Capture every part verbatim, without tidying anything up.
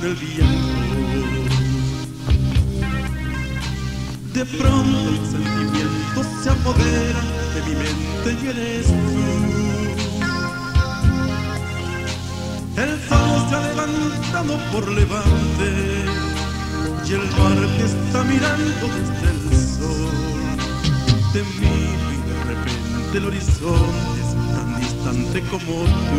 el viento. De pronto el sentimiento se apodera de mi mente y eres tú. El sol se ha levantado por levante y el mar te está mirando desde el sol. Te miro y de repente el horizonte es tan distante como tú.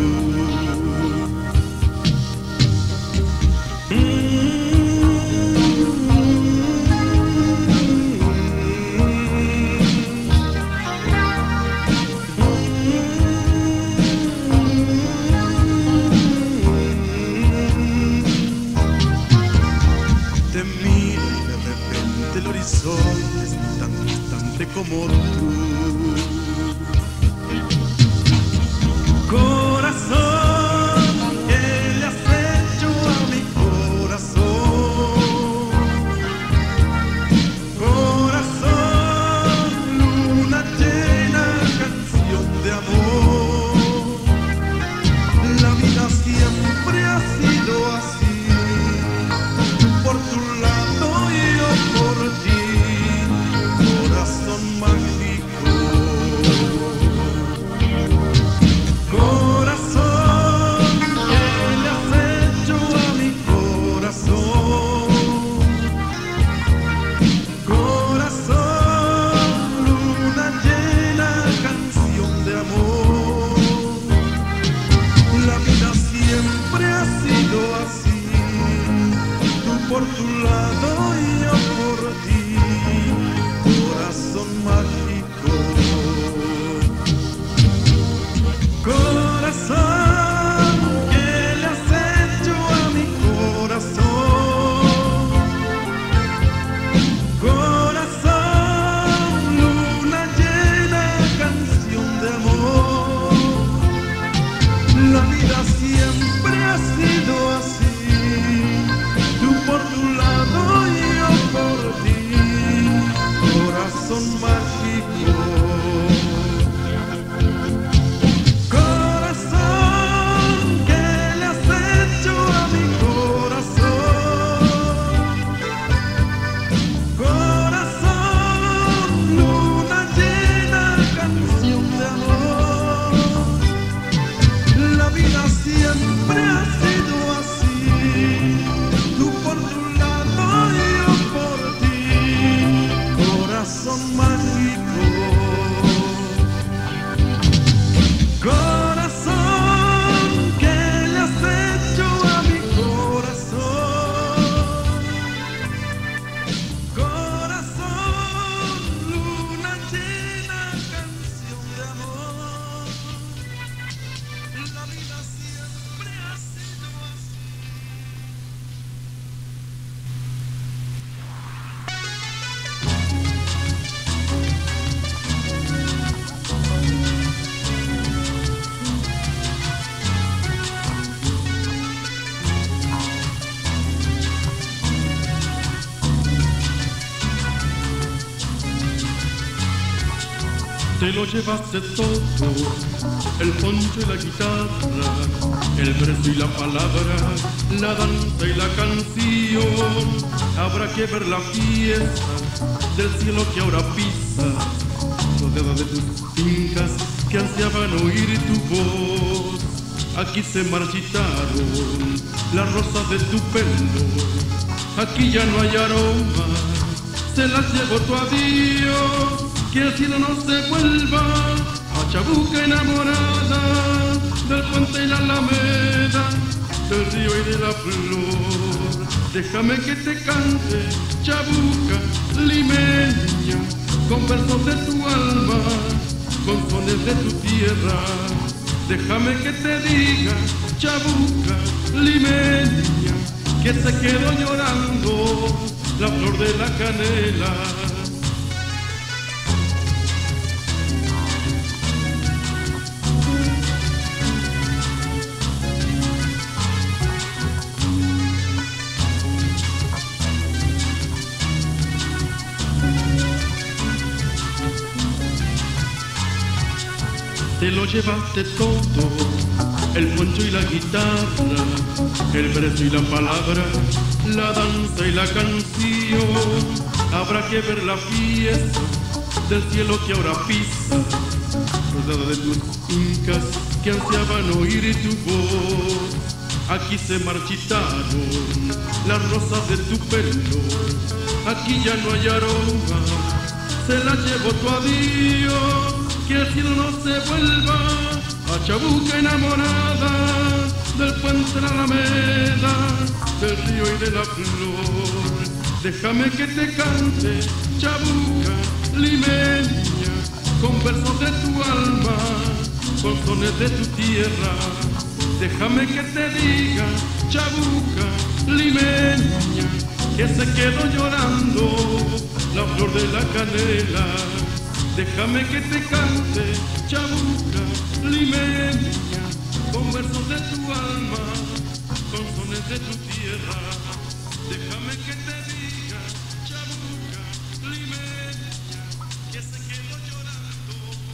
Te miro y de repente el horizonte es tan distante como tú. Corazón, ¿qué le has hecho a mi corazón? Corazón, luna llena, canción de amor. La vida siempre ha sido así, por tu lado y yo por ti, corazón mágico. Corazón, ¿qué le has hecho a mi corazón? Corazón, luna llena, canción de amor. La vida siempre ha sido así, tú por tu lado y yo por ti, corazón mágico. Corazón, ¿qué le has hecho a mi corazón? Corazón, luna llena, canción de amor. La vida siempre ha sido así, tú por tu lado y yo por ti, corazón mágico. Corazón, ¿qué le has hecho a mi corazón? Corazón, luna llena, canción de amor. La vida siempre ha sido así, tú por tu lado y yo por ti, corazón mágico. Corazón, ¿qué le has hecho a mi corazón? Corazón, luna llena, canción de amor. La vida siempre ha sido así. Te lo llevaste todo, el poncho y la guitarra, el verso y la palabra, la danza y la canción. Habrá que ver la fiesta del cielo que ahora pisa, rodeada de tus fincas que ansiaban oír tu voz. Aquí se marchitaron las rosas de tu pelo, aquí ya no hay aroma, se las llevó tu adiós. Que el cielo no se vuelva a Chabuca enamorada del puente y la alameda, del río y de la flor. Déjame que te cante, Chabuca limeña, con versos de tu alma, con sones de tu tierra. Déjame que te diga, Chabuca limeña, que se quedó llorando la flor de la canela. Te lo llevaste todo, el poncho y la guitarra, el verso y la palabra, la danza y la canción. Habrá que ver la fiesta del cielo que ahora pisa, rodeada de tus incas que ansiaban oír tu voz. Aquí se marchitaron las rosas de tu pelo, aquí ya no hay aroma, se la llevó tu adiós. Que el cielo no se vuelva a Chabuca enamorada del puente de la Alameda, del río y de la flor. Déjame que te cante, Chabuca limeña, con versos de tu alma, con sones de tu tierra. Déjame que te diga, Chabuca limeña, que se quedó llorando la flor de la canela. Déjame que te cante, Chabuca limeña, con versos de tu alma, con sones de tu tierra. Déjame que te diga, Chabuca limeña, que se quedó llorando.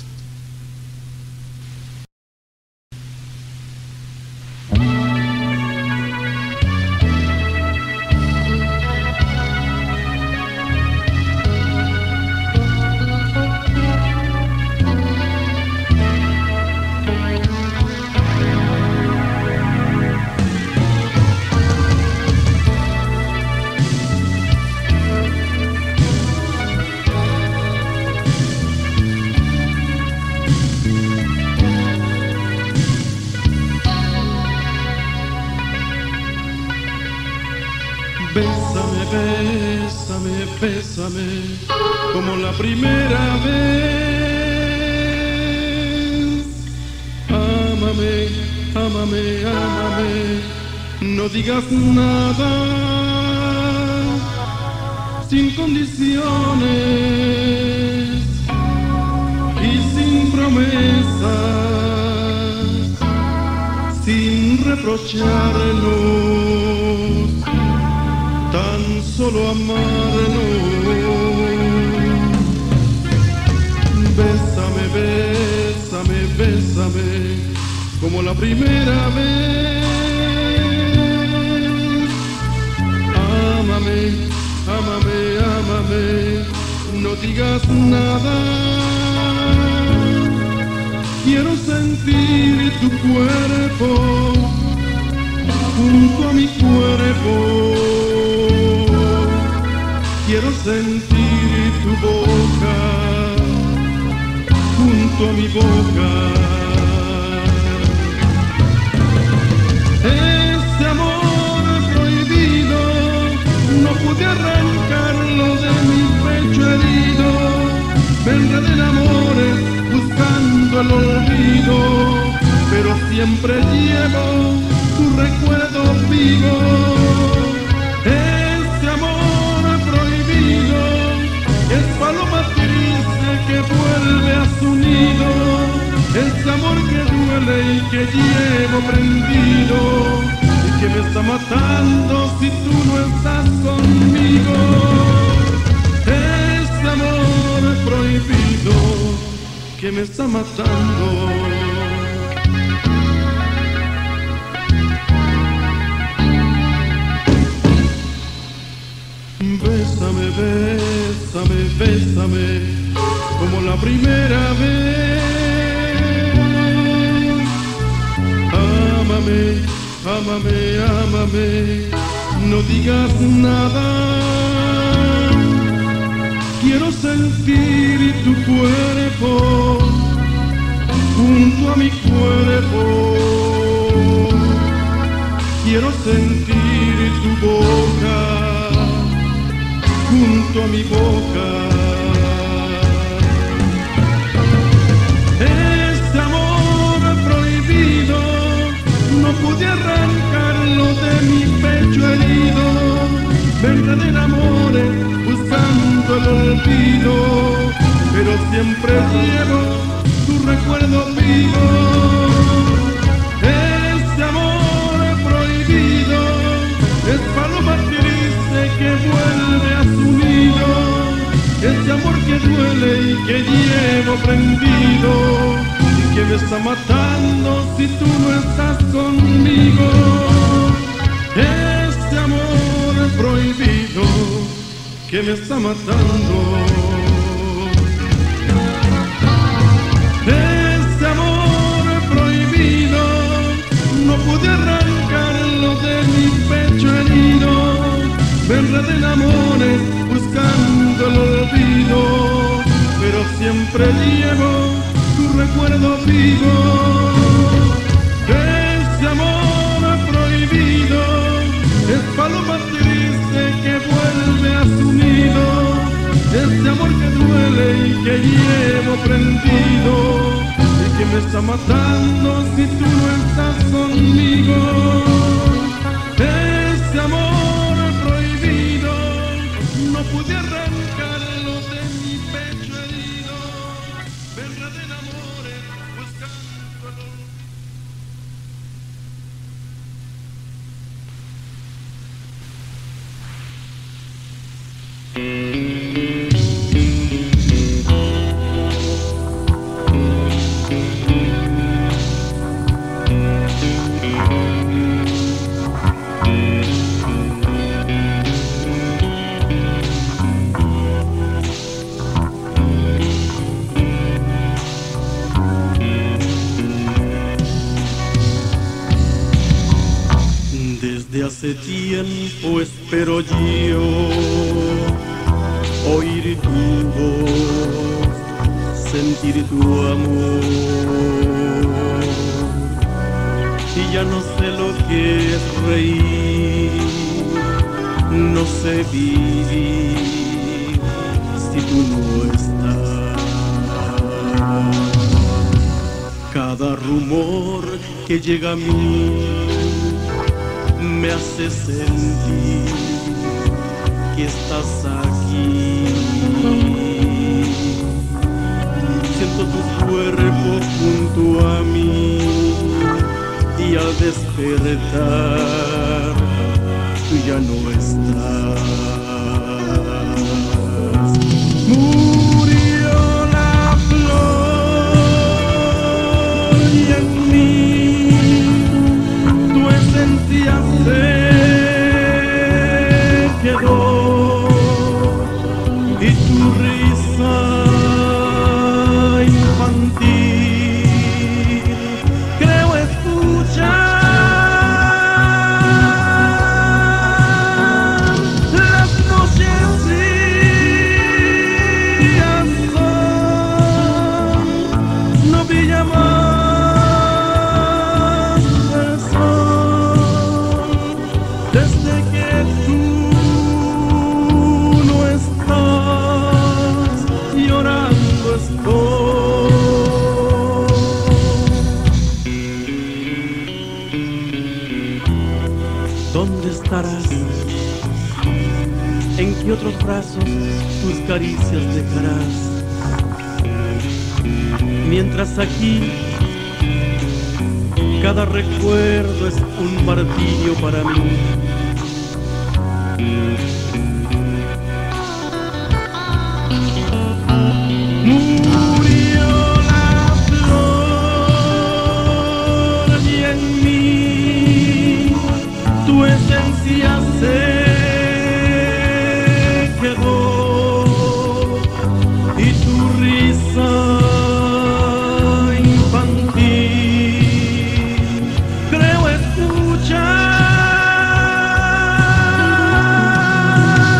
Bésame, bésame, bésame, como la primera vez. Ámame, ámame, ámame, no digas nada, sin condiciones y sin promesas, sin reprocharnos, tan solo amarnos. Bésame, bésame, bésame, como la primera vez. Ámame, ámame, ámame, no digas nada. Quiero sentir tu cuerpo junto a mi cuerpo. Quiero sentir tu boca junto a mi boca. Este amor prohibido no pude arrancarlo de mi pecho herido. Me enredé en amores buscando el olvido, pero siempre llevo tu recuerdo vivo. Este amor prohibido es paloma triste que vuelve a su nido. Este amor que duele y que llevo prendido y que me está matando si tú no estás conmigo. Este amor prohibido que me está matando. Bésame, bésame, bésame, como la primera vez. Ámame, ámame, ámame, no digas nada. Quiero sentir tu cuerpo junto a mi cuerpo. Quiero sentir tu boca junto a mi boca. Este amor prohibido no pude arrancarlo de mi pecho herido. Me enredé en amores buscando el olvido, pero siempre llevo tu recuerdo vivo. Este amor prohibido es paloma triste que vuelve a su nido. Este amor que duele y que llevo prendido y que que me está matando si tú no estás conmigo. Este amor prohibido que me está matando. Este amor prohibido no pude arrancarlo de mi pecho herido. Me enredé en amores buscando el olvido, pero siempre llevo tu recuerdo vivo. Ese amor prohibido es paloma triste que vuelve a su nido. Ese amor que duele y que llevo prendido y que me está matando si tú no estás conmigo. Ese amor prohibido no pude arrancarlo de mi pecho herido. Me enredé en amores buscando el olvido. Desde hace tiempo espero yo oír tu voz, sentir tu amor, y ya no sé lo que es reír, no sé vivir si tú no estás. Cada rumor que llega a mí me hace sentir que estás aquí. Siento tu cuerpo junto a mí y al despertar tú ya no estás. Murió la flor y en mí tu esencia se quedó y tu risa infantil creo escuchar. Las noches frías son, no brilla más el sol desde que tú no estás, llorando estoy. ¿Dónde estarás? ¿En qué otros brazos tus caricias dejarás? Mientras aquí cada recuerdo es un martirio para mí. Murió la flor y en mí tu esencia se quedó y tu risa infantil creo escuchar.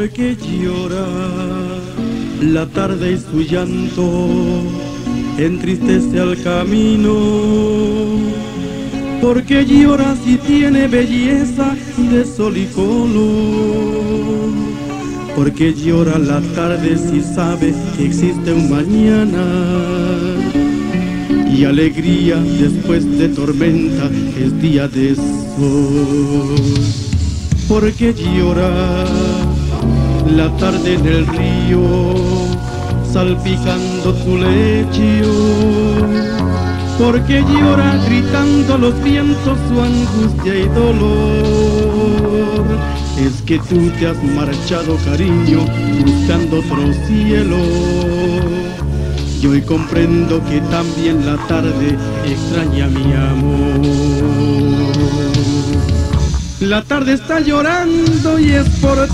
Porque llora la tarde y su llanto entristece al camino. Porque llora si tiene belleza de sol y color. Porque llora la tarde si sabe que existe un mañana. Y alegría después de tormenta es día de sol. Porque llora la tarde en el río, salpicando tu lecho. Porque llora gritando los vientos su angustia y dolor. Es que tú te has marchado, cariño, buscando otro cielo. Y hoy comprendo que también la tarde extraña mi amor. La tarde está llorando y es por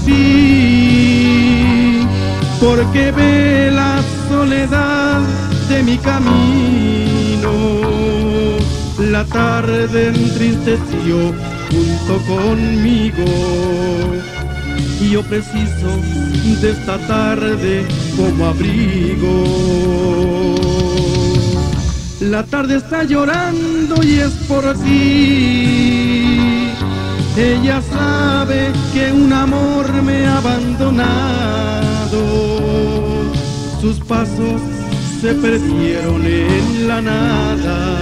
ti, porque ve la soledad de mi camino. La tarde entristeció junto conmigo y yo preciso de esta tarde como abrigo. La tarde está llorando y es por ti. Ella sabe que un amor me ha abandonado. Sus pasos se perdieron en la nada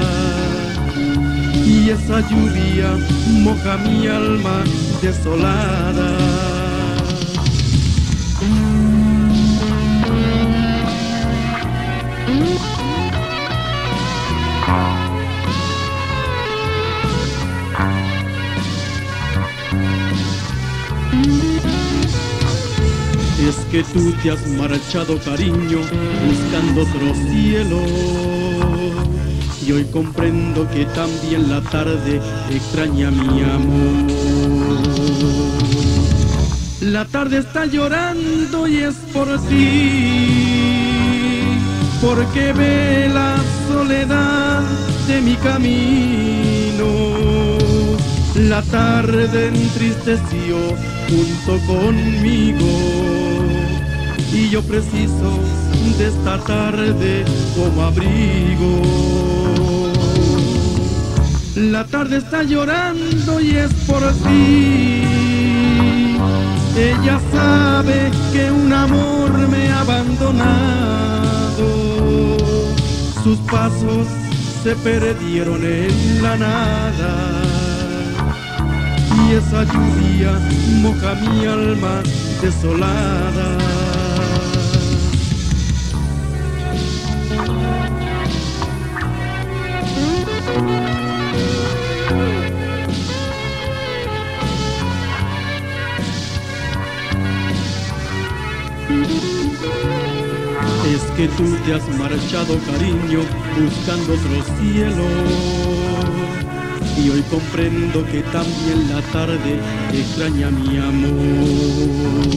y esa lluvia moja mi alma desolada. Es que tú te has marchado, cariño, buscando otro cielo. Y hoy comprendo que también la tarde extraña mi amor. La tarde está llorando y es por ti, porque ve la soledad de mi camino. La tarde entristeció junto conmigo y yo preciso de esta tarde como abrigo. La tarde está llorando y es por ti. Ella sabe que un amor me ha abandonado. Sus pasos se perdieron en la nada y esa lluvia moja mi alma desolada. Es que tú te has marchado, cariño, buscando otro cielo. Y hoy comprendo que también la tarde extraña mi amor.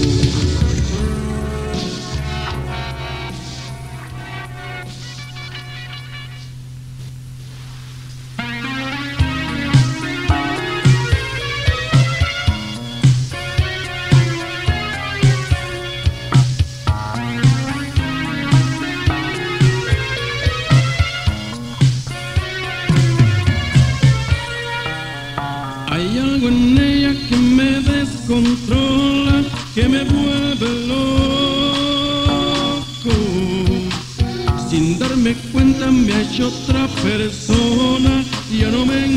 Hay algo en ella que me descontrola, que me vuelve loco. Sin darme cuenta me ha hecho otra persona, ya no me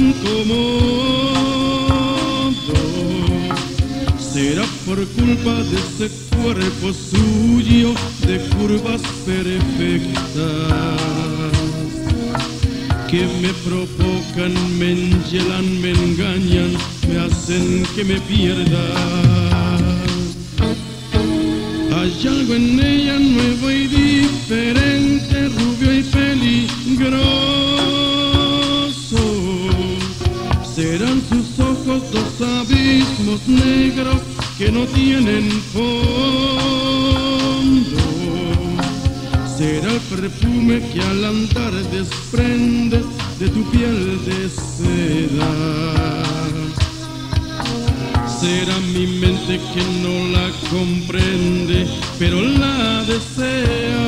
incomodo. Será por culpa de ese cuerpo suyo de curvas perfectas que me provocan, me enhielan, me engañan, me hacen que me pierda. Hay algo en ella nuevo y diferente, rubio y peligroso. Serán sus ojos dos abismos negros que no tienen fondo. Será el perfume que al andar desprendes de tu piel de seda. Será mi mente que no la comprende, pero la desea.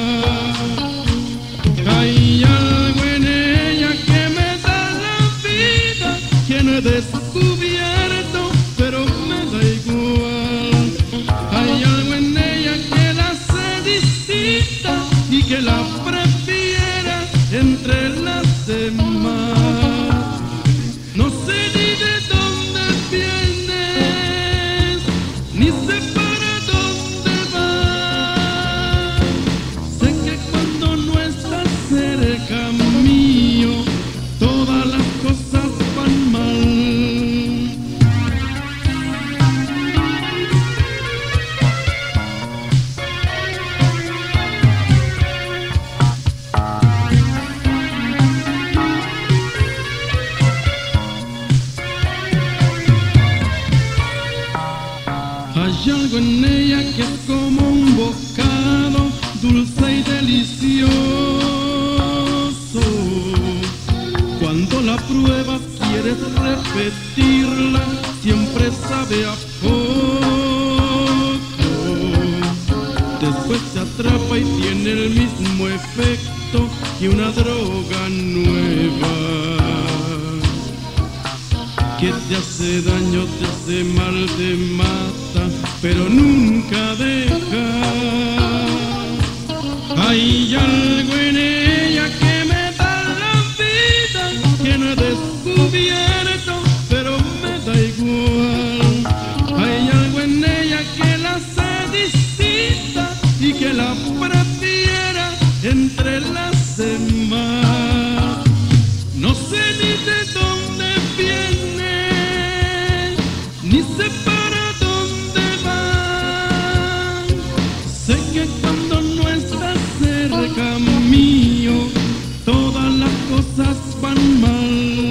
Hay algo en ella que me da la vida, que no he descubierto, pero me da igual. Hay algo en ella que la hace distinta y que la prefiera entre las demás. No sé ni de dónde vienes, ni sé para dónde vas. Sé que cuando no estás cerca mío, todas las cosas van mal. Hay algo en ella que es como un bocado dulce y delicioso. Cuando la pruebas quieres repetirla, siempre sabe a poco. Después te atrapa y tiene el mismo efecto que una droga nueva, que te hace daño, te hace mal, te mata, pero nunca deja. Hay algo en ella que me da la vida, que no he descubierto, pero me da igual. Hay algo en ella que la hace distinta y que la prefiera entre las demás. No sé ni de dónde viene, ni sé para dónde van. Sé que cuando no estás cerca mío, todas las cosas van mal.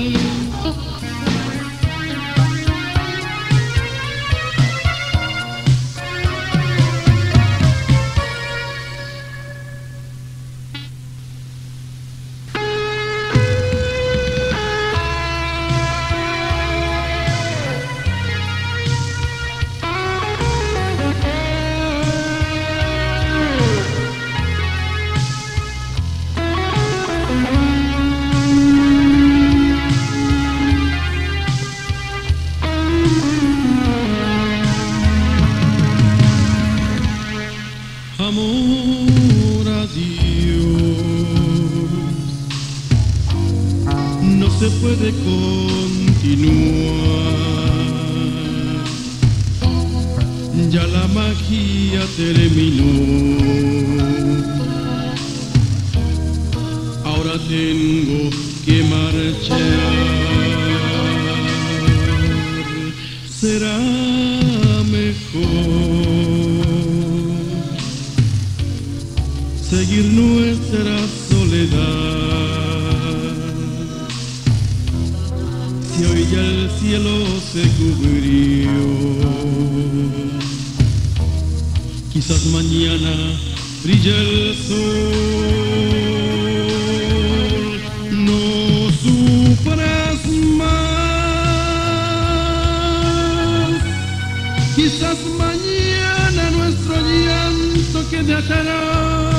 Amor a Dios, no se puede continuar, ya la magia terminó. Ahora tengo que marchar, será mejor seguir nuestra soledad. Si hoy ya el cielo se cubrió, quizás mañana brilla el sol. No sufras más, quizás mañana nuestro llanto quede atrás.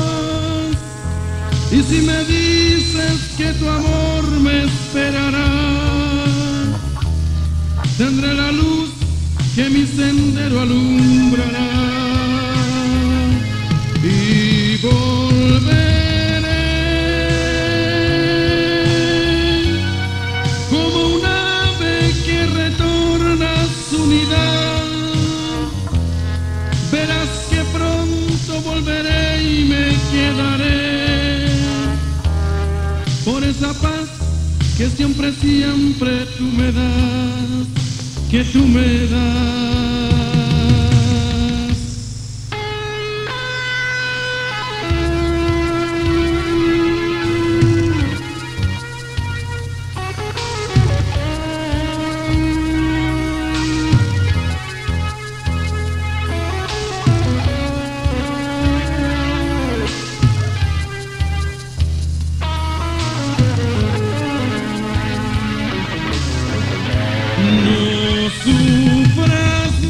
Y si me dices que tu amor me esperará, tendré la luz que mi sendero alumbrará. Y volveré como un ave que retorna a su nidal. Verás que pronto volveré y me quedaré por esa paz que siempre, siempre tú me das, que tú me das. No sufras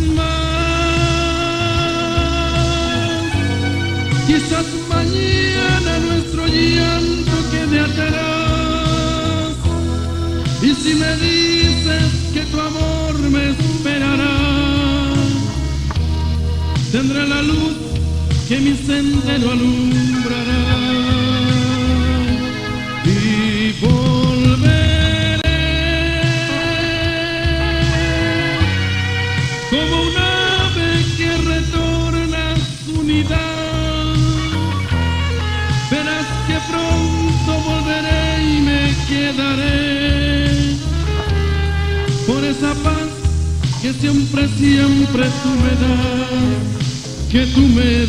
si me dices que tu amor me esperará, tendrá la luz que mi sendero alumbrará y volveré como un ave que retorna a su nidad. Verás que pronto volveré y me quedaré por esa paz que siempre, siempre tú me das, que tú me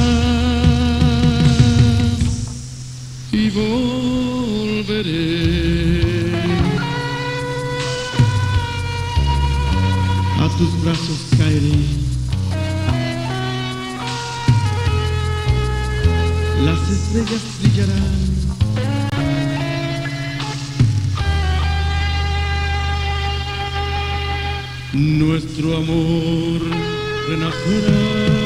das, y volveré a tus brazos, caeré, las estrellas brillarán, nuestro amor renacerá.